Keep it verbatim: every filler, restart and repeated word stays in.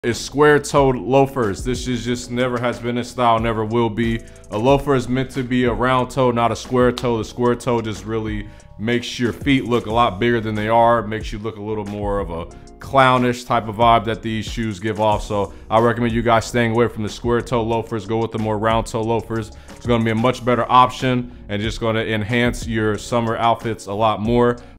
is square-toed loafers. This is just never has been a style, never will be. A loafer is meant to be a round toe, not a square toe. The square toe just really makes your feet look a lot bigger than they are, makes you look a little more of a clownish type of vibe that these shoes give off. So I recommend you guys staying away from the square toe loafers. Go with the more round toe loafers. It's going to be a much better option and just going to enhance your summer outfits a lot more.